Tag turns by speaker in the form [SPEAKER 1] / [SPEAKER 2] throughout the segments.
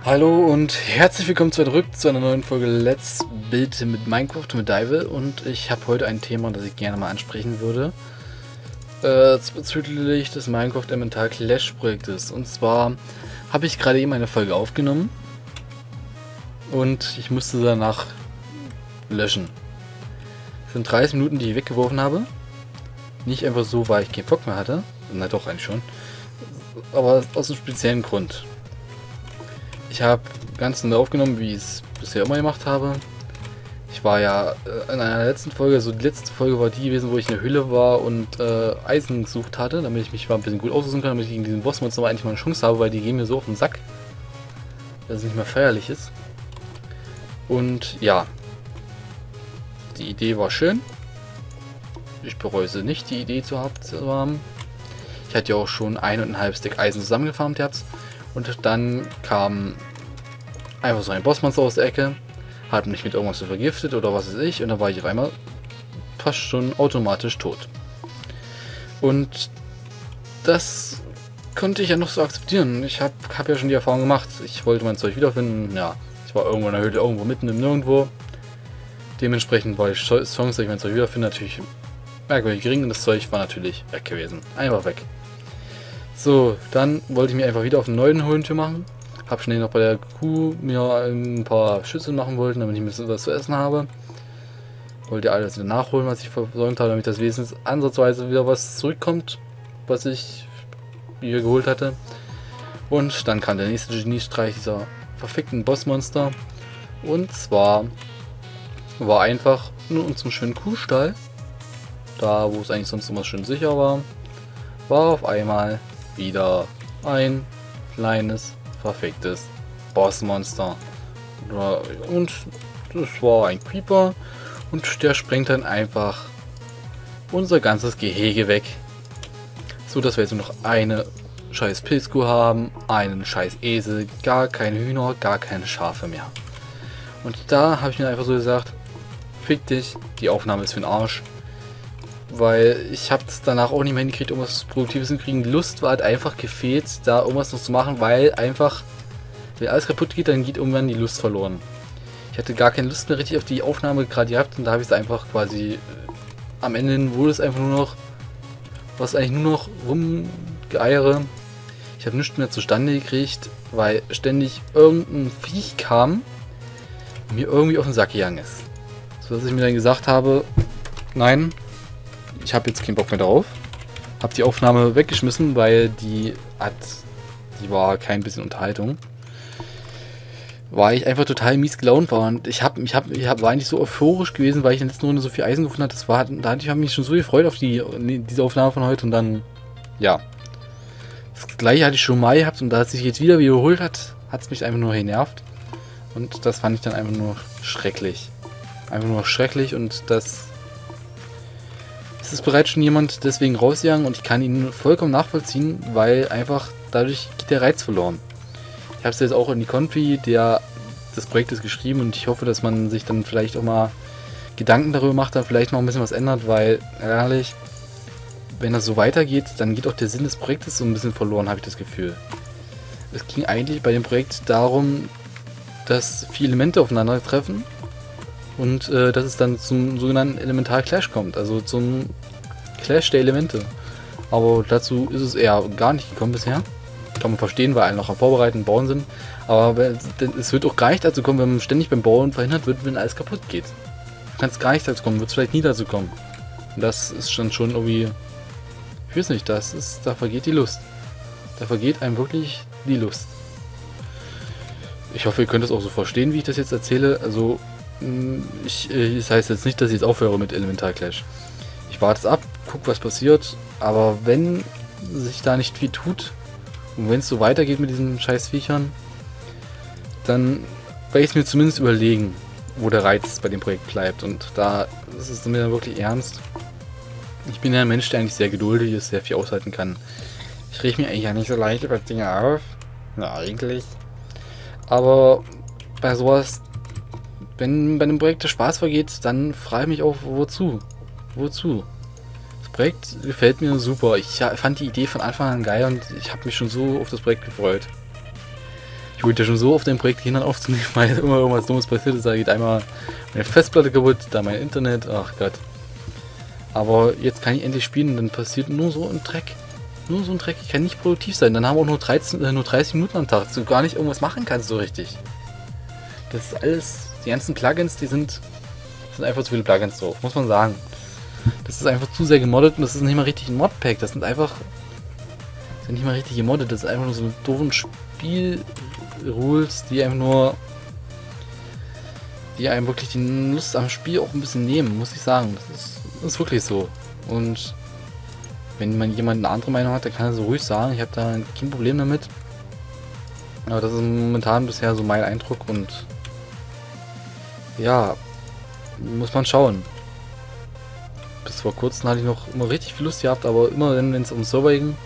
[SPEAKER 1] Hallo und herzlich willkommen zurück zu einer neuen Folge Let's Build mit Minecraft mit Daivel, und ich habe heute ein Thema, das ich gerne mal ansprechen würde, bezüglich des Minecraft Elemental Clash Projektes. Und zwar habe ich gerade eben eine Folge aufgenommen und ich musste danach löschen. Das sind 30 Minuten, die ich weggeworfen habe. Nicht einfach so, weil ich keinen Bock mehr hatte, na doch eigentlich schon, aber aus einem speziellen Grund. Ich habe ganz neu aufgenommen, wie ich es bisher immer gemacht habe. Ich war ja in einer letzten Folge, also die letzte Folge war die gewesen, wo ich in der Höhle war und Eisen gesucht hatte, damit ich mich mal ein bisschen gut ausrüsten kann, damit ich gegen diesen Bossmonster mal endlich mal eine Chance habe, weil die gehen mir so auf den Sack, dass es nicht mehr feierlich ist. Und ja, die Idee war schön. Ich bereue sie nicht, die Idee zu haben. Ich hatte ja auch schon 1,5 Stack Eisen zusammengefarmt jetzt. Und dann kam einfach so ein Bossmonster aus der Ecke, hat mich mit irgendwas so vergiftet oder was weiß ich, und dann war ich auf einmal fast schon automatisch tot. Und das konnte ich ja noch so akzeptieren. Ich hab ja schon die Erfahrung gemacht, ich wollte mein Zeug wiederfinden. Ja, ich war irgendwo in der Höhle, irgendwo mitten im Nirgendwo. Dementsprechend war die Chance, dass ich mein Zeug wiederfinde, natürlich merkwürdig gering, und das Zeug war natürlich weg gewesen. Einfach weg. So, dann wollte ich mir einfach wieder auf einen neuen Höhlentür machen. Hab schnell noch bei der Kuh mir ein paar Schüsseln machen wollen, damit ich ein bisschen was zu essen habe. Wollte alles wieder nachholen, was ich versäumt habe, damit das wenigstens ansatzweise wieder was zurückkommt, was ich hier geholt hatte. Und dann kam der nächste Geniestreich dieser verfickten Bossmonster. Und zwar war einfach nur unserem schönen Kuhstall, da wo es eigentlich sonst immer schön sicher war auf einmal wieder ein kleines, verficktes Bossmonster. Und das war ein Creeper, und der sprengt dann einfach unser ganzes Gehege weg. So dass wir jetzt nur noch eine scheiß Pilzkuh haben, einen scheiß Esel, gar keine Hühner, gar keine Schafe mehr. Und da habe ich mir einfach so gesagt, fick dich, die Aufnahme ist für den Arsch. Weil ich habe es danach auch nicht mehr hingekriegt, irgendwas Produktives hinkriegen. Die Lust war halt einfach gefehlt, da irgendwas noch zu machen, weil einfach, wenn alles kaputt geht, dann geht irgendwann die Lust verloren. Ich hatte gar keine Lust mehr richtig auf die Aufnahme gerade gehabt, und da habe ich es einfach quasi, am Ende wurde es einfach nur noch, was eigentlich nur noch rumgeeiere. Ich habe nichts mehr zustande gekriegt, weil ständig irgendein Viech kam und mir irgendwie auf den Sack gegangen ist. So dass ich mir dann gesagt habe, nein, ich habe jetzt keinen Bock mehr drauf. Habe die Aufnahme weggeschmissen, weil die war kein bisschen Unterhaltung. Weil ich einfach total mies gelaunt war, und ich war eigentlich so euphorisch gewesen, weil ich in der letzten Runde so viel Eisen gefunden hatte. Da hatte ich mich schon so gefreut auf diese Aufnahme von heute, und dann, ja. Das gleiche hatte ich schon mal gehabt, und da es sich jetzt wieder wiederholt hat, hat es mich einfach nur genervt. Und das fand ich dann einfach nur schrecklich. Einfach nur schrecklich, und es ist bereits schon jemand deswegen rausgegangen, und ich kann ihn vollkommen nachvollziehen, weil einfach dadurch geht der Reiz verloren. Ich habe es jetzt auch in die Konfi des Projektes geschrieben, und ich hoffe, dass man sich dann vielleicht auch mal Gedanken darüber macht, da vielleicht noch ein bisschen was ändert, weil ehrlich, wenn das so weitergeht, dann geht auch der Sinn des Projektes so ein bisschen verloren, habe ich das Gefühl. Es ging eigentlich bei dem Projekt darum, dass 4 Elemente aufeinandertreffen. Und dass es dann zum sogenannten Elemental Clash kommt, also zum Clash der Elemente. Aber dazu ist es eher gar nicht gekommen bisher. Kann man verstehen, weil alle noch am Vorbereiten und Bauen sind. Aber es wird auch gar nicht dazu kommen, wenn man ständig beim Bauen verhindert wird, wenn alles kaputt geht. Du kannst gar nicht dazu kommen, wird es vielleicht nie dazu kommen. Und das ist schon irgendwie, ich weiß nicht, da vergeht die Lust. Da vergeht einem wirklich die Lust. Ich hoffe, ihr könnt es auch so verstehen, wie ich das jetzt erzähle. Also, das heißt jetzt nicht, dass ich jetzt aufhöre mit Elemental Clash. Ich warte es ab, guck, was passiert, aber wenn sich da nicht viel tut und wenn es so weitergeht mit diesen scheiß Viechern, dann werde ich es mir zumindest überlegen, wo der Reiz bei dem Projekt bleibt, und da ist es mir dann wirklich ernst. Ich bin ja ein Mensch, der eigentlich sehr geduldig ist, sehr viel aushalten kann. Ich reg mir eigentlich ja nicht so leicht über Dinge auf. Na, eigentlich. Aber bei sowas, wenn bei einem Projekt der Spaß vergeht, dann frage ich mich auch, wozu? Wozu? Das Projekt gefällt mir super. Ich fand die Idee von Anfang an geil, und ich habe mich schon so auf das Projekt gefreut. Ich wollte ja schon so auf dem Projekt Kindern aufzunehmen, weil immer irgendwas Dummes passiert ist. Da geht einmal meine Festplatte kaputt, da mein Internet, ach Gott. Aber jetzt kann ich endlich spielen und dann passiert nur so ein Dreck. Nur so ein Dreck, ich kann nicht produktiv sein. Dann haben wir auch nur 30 Minuten am Tag, dass du gar nicht irgendwas machen kannst so richtig. Das ist alles, die ganzen Plugins, die sind einfach zu viele Plugins drauf, muss man sagen. Das ist einfach zu sehr gemoddet und das ist nicht mal richtig ein Modpack. Das sind einfach, nicht mal richtig gemoddet, das ist einfach nur so ein doofen Spiel-Rules, die einem wirklich die Lust am Spiel auch ein bisschen nehmen, muss ich sagen. Das ist wirklich so. Und wenn man jemand eine andere Meinung hat, dann kann er so ruhig sagen, ich habe da kein Problem damit. Aber das ist momentan bisher so mein Eindruck und ja, muss man schauen. Bis vor kurzem hatte ich noch immer richtig viel Lust gehabt, aber immer wenn es um Server ging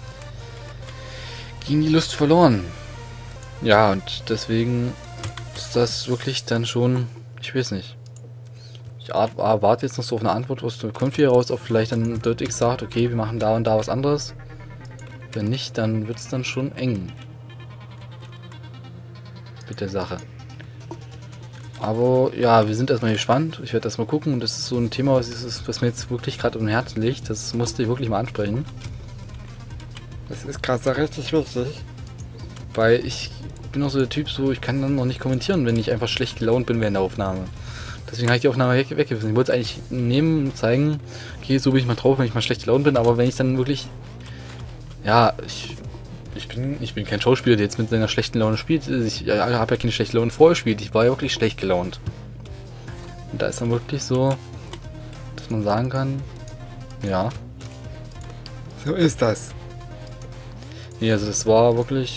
[SPEAKER 1] die Lust verloren. Ja, und deswegen ist das wirklich dann schon, ich weiß nicht. Ich warte jetzt noch so auf eine Antwort aus der Konfi heraus, ob vielleicht dann DirtX sagt, okay, wir machen da und da was anderes. Wenn nicht, dann wird es dann schon eng mit der Sache. Aber ja, wir sind erstmal gespannt. Ich werde erstmal gucken und das ist so ein Thema, was mir jetzt wirklich gerade um Herzen liegt. Das musste ich wirklich mal ansprechen. Das ist gerade so richtig wichtig. Weil ich bin auch so der Typ, so ich kann dann noch nicht kommentieren, wenn ich einfach schlecht gelaunt bin während der Aufnahme. Deswegen habe ich die Aufnahme weggewiesen. Ich wollte es eigentlich nehmen und zeigen, okay, so bin ich mal drauf, wenn ich mal schlecht gelaunt bin, aber wenn ich dann wirklich, ja, ich bin kein Schauspieler, der jetzt mit seiner schlechten Laune spielt. Ich habe ja keine schlechte Laune vorher gespielt, ich war ja wirklich schlecht gelaunt. Und da ist dann wirklich so, dass man sagen kann, ja, so ist das. Nee, also das war wirklich,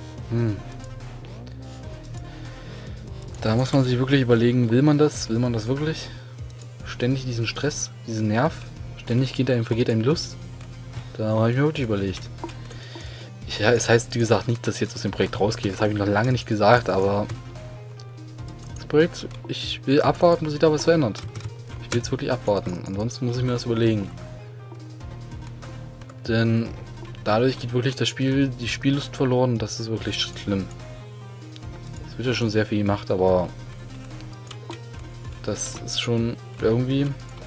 [SPEAKER 1] da muss man sich wirklich überlegen, will man das wirklich? Ständig diesen Stress, diesen Nerv, ständig vergeht einem die Lust. Da habe ich mir wirklich überlegt. Ja, es heißt, wie gesagt, nicht, dass ich jetzt aus dem Projekt rausgehe. Das habe ich noch lange nicht gesagt, aber das Projekt, ich will abwarten, bis sich da was verändert. Ich will jetzt wirklich abwarten. Ansonsten muss ich mir das überlegen. Denn dadurch geht wirklich die Spiellust verloren. Das ist wirklich schlimm. Es wird ja schon sehr viel gemacht, aber das ist schon irgendwie...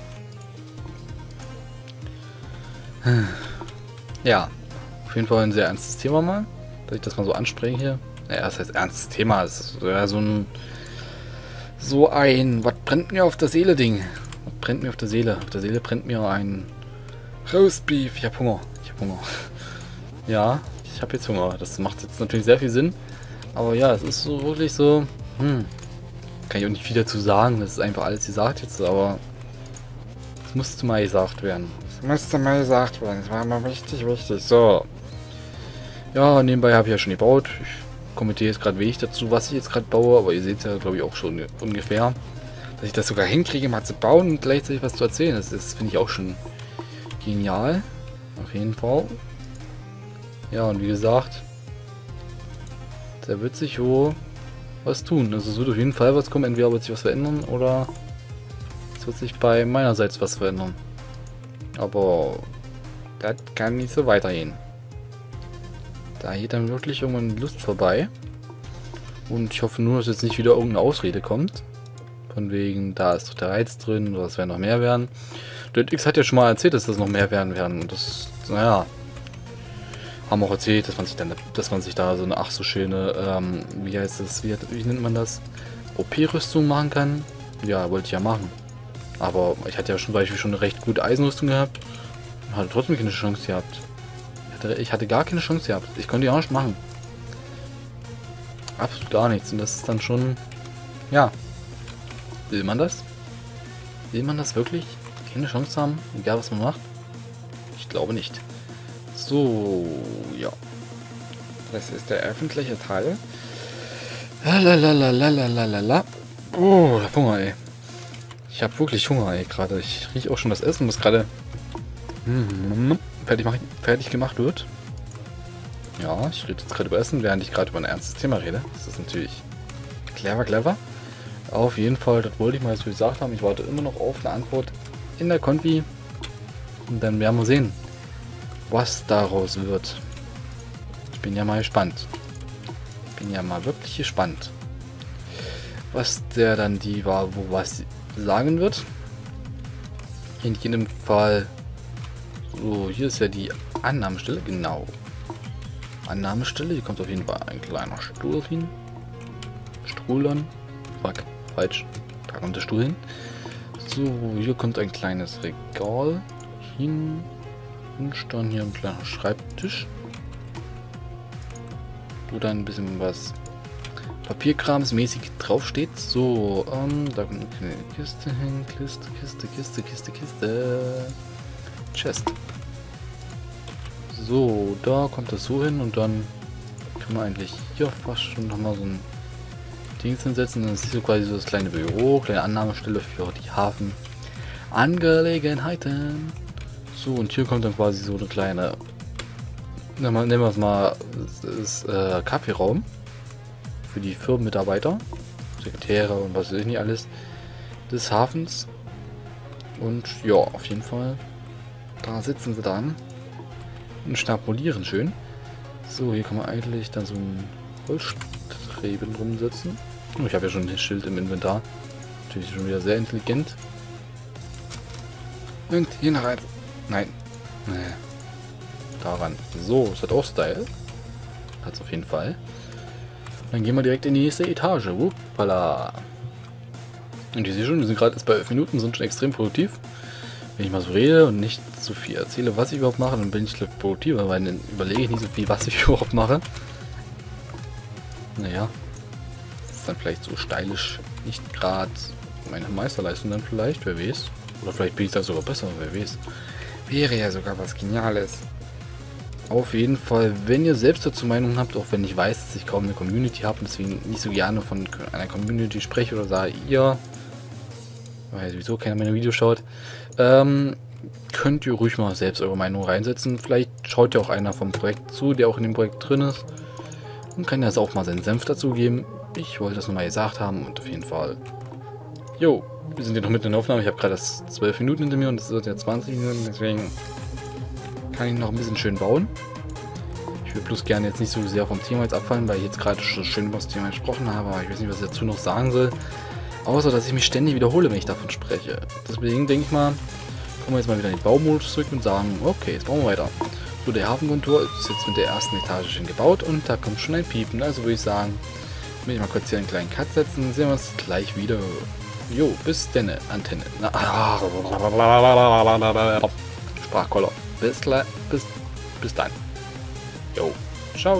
[SPEAKER 1] Ja, auf jeden Fall ein sehr ernstes Thema mal, dass ich das mal so anspreche hier. Naja, das heißt ernstes Thema, es ist ja so ein, was brennt mir auf der Seele Ding? Was brennt mir auf der Seele? Auf der Seele brennt mir ein Roastbeef. Ich hab Hunger. Ja, ich habe jetzt Hunger. Das macht jetzt natürlich sehr viel Sinn. Aber ja, es ist so wirklich so, kann ich auch nicht viel dazu sagen. Das ist einfach alles gesagt jetzt, aber es musste mal gesagt werden. Das war mal wichtig. So. Ja, nebenbei habe ich ja schon gebaut. Ich kommentiere jetzt gerade wenig dazu, was ich jetzt gerade baue, aber ihr seht es ja, glaube ich, auch schon ungefähr. Dass ich das sogar hinkriege, mal zu bauen und gleichzeitig was zu erzählen. Das finde ich auch schon genial. Auf jeden Fall. Ja, und wie gesagt, da wird sich wohl was tun. Also es wird auf jeden Fall was kommen. Entweder wird sich was verändern oder es wird sich bei meinerseits was verändern. Aber das kann nicht so weitergehen. Da geht dann wirklich irgendwann die Lust vorbei. Und ich hoffe nur, dass jetzt nicht wieder irgendeine Ausrede kommt. Von wegen, da ist doch der Reiz drin oder es werden noch mehr werden. DirtX hat ja schon mal erzählt, dass das noch mehr werden. Und das, naja, haben auch erzählt, dass man sich da so eine so schöne, wie heißt das, wie nennt man das? OP-Rüstung machen kann. Ja, wollte ich ja machen. Aber ich hatte ja zum Beispiel schon eine recht gute Eisenrüstung gehabt. Und hatte trotzdem keine Chance gehabt. Ich hatte gar keine Chance gehabt. Ich konnte die auch nicht machen. Absolut gar nichts. Und das ist dann schon, ja. Will man das? Will man das wirklich? Keine Chance haben? Egal was man macht? Ich glaube nicht. So, ja. Das ist der öffentliche Teil. Lalalala. Oh, ich hab Hunger, ey. Ich habe wirklich Hunger, ey, gerade. Ich rieche auch schon das Essen, was gerade fertig gemacht wird. Ja, ich rede jetzt gerade über Essen, während ich gerade über ein ernstes Thema rede. Das ist natürlich clever. Auf jeden Fall, das wollte ich mal so gesagt haben. Ich warte immer noch auf eine Antwort in der Konfi. Und dann werden wir sehen, was daraus wird. Ich bin ja mal gespannt. bin ja mal wirklich gespannt, was der dann was sagen wird. In jedem Fall. So, hier ist ja die Annahmestelle, genau. Annahmestelle, hier kommt auf jeden Fall ein kleiner Stuhl hin. Strulern. Fuck, falsch. Da kommt der Stuhl hin. So, hier kommt ein kleines Regal hin. Und dann hier ein kleiner Schreibtisch. Wo dann ein bisschen was Papierkrams-mäßig draufsteht. So, da kommt eine Kiste hin. Kiste. Chest. So, da kommt das so hin und dann kann man eigentlich hier fast schon nochmal so ein Ding hinsetzen. Dann ist hier quasi so das kleine Büro, kleine Annahmestelle für die Hafenangelegenheiten. So, und hier kommt dann quasi so eine kleine, nennen wir es mal, das Kaffeeraum für die Firmenmitarbeiter, Sekretäre und was weiß ich nicht alles des Hafens. Und ja, auf jeden Fall, da sitzen sie dann und schnabulieren schön. So, hier kann man eigentlich dann so ein Holzstreben rumsetzen. Oh, ich habe ja schon ein Schild im Inventar. Natürlich schon wieder sehr intelligent. Und hier noch eins. Nein. Nee. Daran. So, ist das auch Style? Hat's auf jeden Fall. Dann gehen wir direkt in die nächste Etage. Wuppala. Und ihr seht schon, wir sind gerade jetzt bei 11 Minuten, sind schon extrem produktiv. Wenn ich mal so rede und nicht so viel erzähle, was ich überhaupt mache, dann bin ich produktiver, weil dann überlege ich nicht so viel, was ich überhaupt mache. Naja. Das ist dann vielleicht so stylisch nicht gerade meine Meisterleistung dann vielleicht, wer weiß. Oder vielleicht bin ich da sogar besser, wer weiß. Wäre ja sogar was Geniales. Auf jeden Fall, wenn ihr selbst dazu Meinung habt, auch wenn ich weiß, dass ich kaum eine Community habe und deswegen nicht so gerne von einer Community spreche oder sage, ihr, weil sowieso keiner meine Videos schaut, könnt ihr ruhig mal selbst eure Meinung reinsetzen. Vielleicht schaut ja auch einer vom Projekt zu, der auch in dem Projekt drin ist und kann das auch mal seinen Senf dazu geben. Ich wollte das nochmal gesagt haben und auf jeden Fall, jo, wir sind ja noch mitten in der Aufnahme. Ich habe gerade das 12 Minuten hinter mir und es wird ja 20 Minuten, deswegen kann ich noch ein bisschen schön bauen. Ich würde bloß gerne jetzt nicht so sehr vom Thema jetzt abfallen, weil ich jetzt gerade schon schön über das Thema gesprochen habe, aber ich weiß nicht, was ich dazu noch sagen soll. Außer, dass ich mich ständig wiederhole, wenn ich davon spreche. Deswegen denke ich mal, kommen wir jetzt mal wieder in den Baumodus zurück und sagen, okay, jetzt bauen wir weiter. So, der Hafenkontur ist jetzt mit der ersten Etage schon gebaut und da kommt schon ein Piepen. Also würde ich sagen, will ich mal kurz hier einen kleinen Cut setzen, sehen wir uns gleich wieder. Jo, bis denne, Antenne. Sprachkoller. Bis dann. Jo, ciao.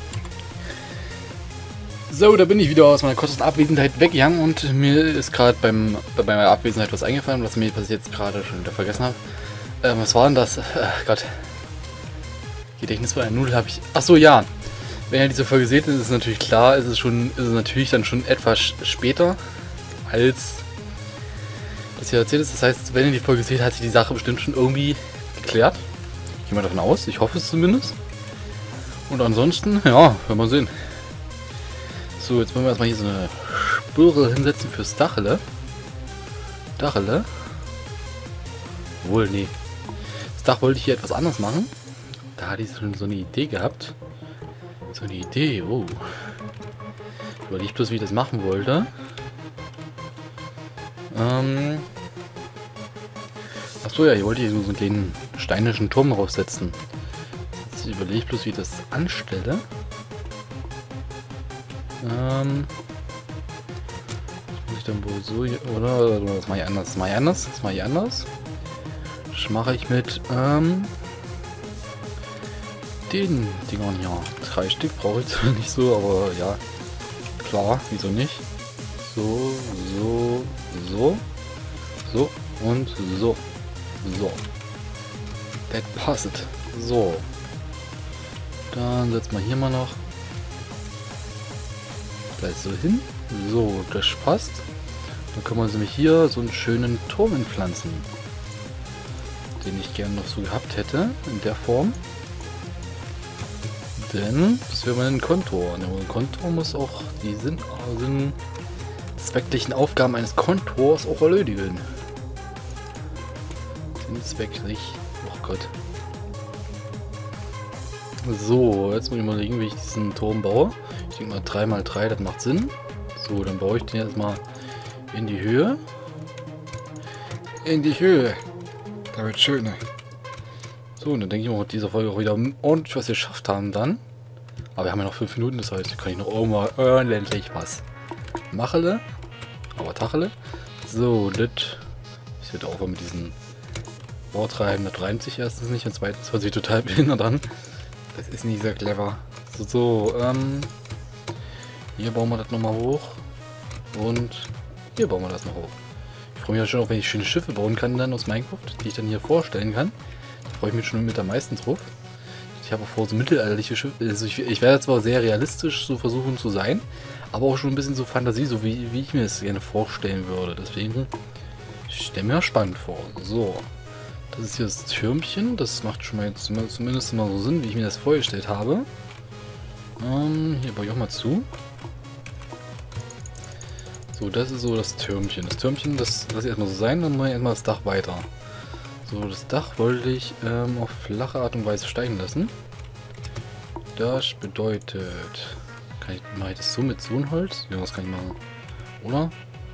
[SPEAKER 1] So, da bin ich wieder aus meiner kurzen Abwesenheit weggegangen und mir ist gerade bei meiner Abwesenheit was eingefallen, was mir jetzt gerade schon wieder vergessen habe. Was war denn das? Gott. Gedächtnis bei einer Nudel habe ich. Achso, ja. Wenn ihr diese Folge seht, ist es natürlich klar, ist es natürlich dann schon etwas später als das hier erzählt ist. Das heißt, wenn ihr die Folge seht, hat sich die Sache bestimmt schon irgendwie geklärt. Ich gehe mal davon aus, ich hoffe es zumindest. Und ansonsten, ja, werden wir sehen. So, jetzt wollen wir erstmal hier so eine Spüre hinsetzen fürs Dachele. Dachele? Wohl, nee. Das Dach wollte ich hier etwas anders machen. Da hatte ich schon so eine Idee gehabt. So eine Idee, oh. Ich überlege bloß, wie ich das machen wollte. Achso, ja, ich wollte hier so einen kleinen steinischen Turm raufsetzen. Jetzt überlege ich bloß, wie ich das anstelle. Das muss ich dann wohl so hier, oder? Das mache ich anders. Das mache ich anders. Das mache ich mit, den Dingern hier. 3 Stück brauche ich zwar nicht so, aber ja. Klar, wieso nicht? So und so. So. Das passt. So. Dann setzen wir hier mal noch gleich so hin. So, das passt. Dann können wir uns nämlich hier so einen schönen Turm entpflanzen. Den ich gerne noch so gehabt hätte. In der Form. Denn das wäre mal ein Kontor. Ein Kontor muss auch die zwecklichen Aufgaben eines Kontors auch erledigen. Zwecklich. Oh Gott. So, jetzt muss ich mal überlegen, wie ich diesen Turm baue. Ich denke mal 3×3, das macht Sinn. So, dann baue ich den jetzt mal in die Höhe. In die Höhe. Da wird schön. So, und dann denke ich mal, mit dieser Folge auch wieder ordentlich was wir geschafft haben dann. Aber wir haben ja noch 5 Minuten, das heißt, kann ich noch irgendwann ordentlich was machen. Aber Tachele. So, das. Ich werde aufhören mit diesen Wortreiben. Das reimt sich erstens nicht und zweitens hört sich total behindert an. Das ist nicht sehr clever. So, hier bauen wir das nochmal hoch. Und hier bauen wir das noch hoch. Ich freue mich ja schon auch, wenn ich schöne Schiffe bauen kann dann aus Minecraft, die ich dann hier vorstellen kann. Da freue ich mich schon mit am meisten drauf. Ich habe auch vor, so mittelalterliche Schiffe. Also ich werde zwar sehr realistisch so versuchen zu sein, aber auch schon ein bisschen so Fantasie, so wie ich mir es gerne vorstellen würde. Deswegen stelle mir spannend vor. So, das ist hier das Türmchen. Das macht schon mal jetzt zumindest mal so Sinn, wie ich mir das vorgestellt habe. Hier baue ich auch mal zu. So, das ist so das Türmchen. Das Türmchen, das lasse ich erstmal so sein, dann mache ich erstmal das Dach weiter. So, das Dach wollte ich auf flache Art und Weise steigen lassen. Das bedeutet... mache ich das so mit so einem Holz? Ja, das kann ich machen. Oder?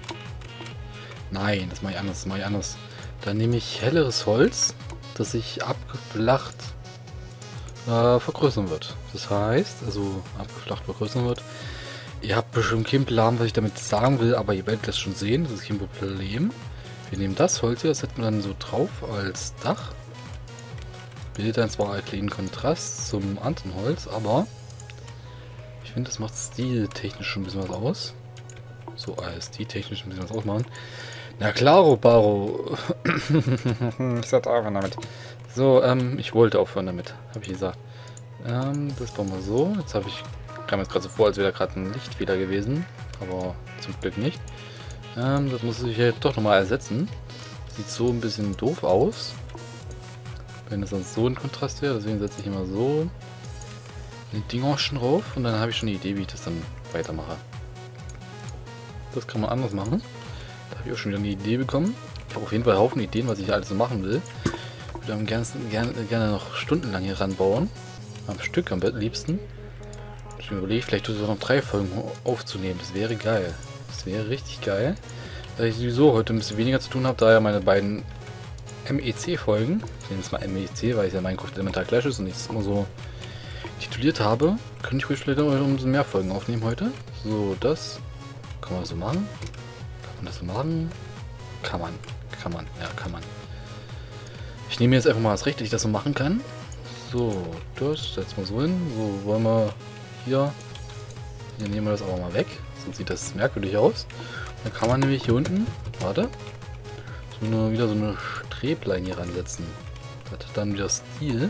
[SPEAKER 1] Nein, das mache ich anders. Dann nehme ich helleres Holz, das sich abgeflacht vergrößern wird. Das heißt, also abgeflacht vergrößern wird. Ihr habt bestimmt keinen Plan, was ich damit sagen will, aber ihr werdet das schon sehen. Das ist kein Problem. Wir nehmen das Holz hier, das setzen wir dann so drauf als Dach. Bildet dann zwar einen kleinen Kontrast zum anderen Holz, aber ich finde, das macht stiltechnisch schon ein bisschen was aus. So, stiltechnisch ein bisschen was ausmachen. Na klaro, Baro. Ich sag einfach damit. So, ich wollte aufhören damit, habe ich gesagt. Das bauen wir so. Jetzt kam jetzt gerade so vor, als wäre da gerade ein Lichtfehler gewesen, aber zum Glück nicht. Das muss ich jetzt doch nochmal ersetzen. Sieht so ein bisschen doof aus, wenn es sonst so ein Kontrast wäre. Deswegen setze ich immer so die Dinger schon drauf und dann habe ich schon eine Idee, wie ich das dann weitermache. Das kann man anders machen. Da habe ich auch schon wieder eine Idee bekommen. Ich habe auf jeden Fall einen Haufen Ideen, was ich alles so machen will. Ich würde gerne noch stundenlang hier ranbauen. Am Stück am liebsten. Ich überlege, vielleicht tue ich noch 3 Folgen aufzunehmen. Das wäre geil. Das wäre richtig geil. Da ich sowieso heute ein bisschen weniger zu tun habe, da ja meine beiden MEC-Folgen, ich nenne es mal MEC, weil es ja Minecraft Elementar Clash ist und ich es immer so tituliert habe, könnte ich ruhig vielleicht noch ein bisschen mehr Folgen aufnehmen heute. So, das kann man so machen. Kann man das so machen? Kann man. Ja, kann man. Ich nehme jetzt einfach mal das Recht, dass ich das so machen kann. So, das setzen wir so hin. So, wollen wir hier nehmen wir das aber mal weg. Sonst sieht das merkwürdig aus. Dann kann man nämlich hier unten, warte, wieder so eine Streblein hier ransetzen. Das hat dann wieder Stil.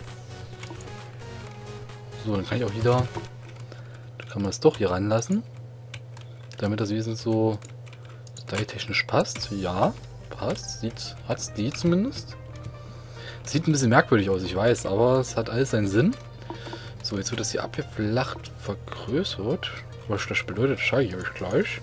[SPEAKER 1] So, dann kann ich auch wieder, dann kann man es doch hier ranlassen. Damit das wesentlich so styletechnisch passt. Ja, passt. Hat Stil zumindest. Sieht ein bisschen merkwürdig aus, ich weiß, aber es hat alles seinen Sinn. So, jetzt wird das hier abgeflacht vergrößert. Was das bedeutet, zeige ich euch gleich.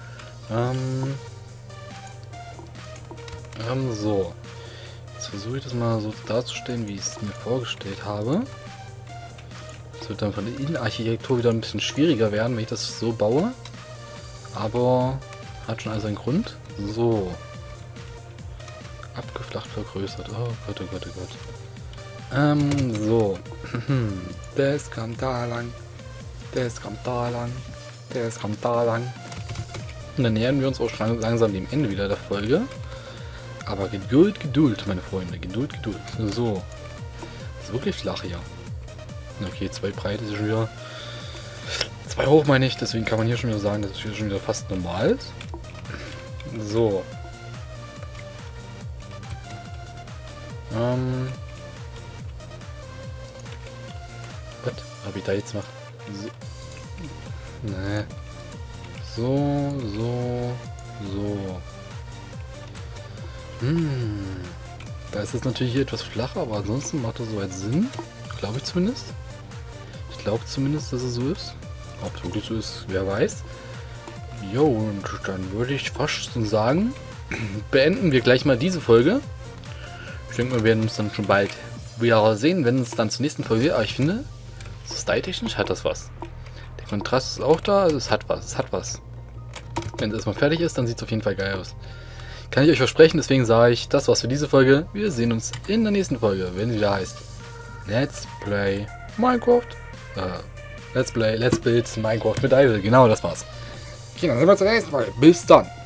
[SPEAKER 1] So. Jetzt versuche ich das mal so darzustellen, wie ich es mir vorgestellt habe. Es wird dann von der Innenarchitektur wieder ein bisschen schwieriger werden, wenn ich das so baue. Aber hat schon alles einen Grund. So. Abgeflacht vergrößert. Oh Gott, oh Gott, oh Gott. So. Das kommt da lang. Das kommt da lang. Das kommt da lang. Und dann nähern wir uns auch schon langsam dem Ende wieder der Folge. Aber Geduld, Geduld, meine Freunde. Geduld, Geduld. So. Das ist wirklich flach hier. Okay, 2 breit ist schon wieder. 2 hoch meine ich. Deswegen kann man hier schon wieder sagen, dass es hier schon wieder fast normal ist. So. Was habe ich da jetzt gemacht? So. Nee. So. Da ist es natürlich hier etwas flacher, aber ansonsten macht das soweit Sinn. Glaube ich zumindest. Ich glaube zumindest, dass es so ist. Ob es wirklich so ist, wer weiß. Jo, und dann würde ich fast sagen, beenden wir gleich mal diese Folge. Ich denke, wir werden uns dann schon bald wieder sehen, wenn es dann zur nächsten Folge wird. Aber ich finde, so styletechnisch hat das was. Kontrast ist auch da, also es hat was, es hat was. Wenn es erstmal fertig ist, dann sieht es auf jeden Fall geil aus. Kann ich euch versprechen, deswegen sage ich, das war's für diese Folge. Wir sehen uns in der nächsten Folge, wenn sie wieder heißt Let's Play Minecraft. Let's Build Minecraft mit Idle. Genau, das war's. Okay, dann sehen wir uns in der nächsten Folge. Bis dann.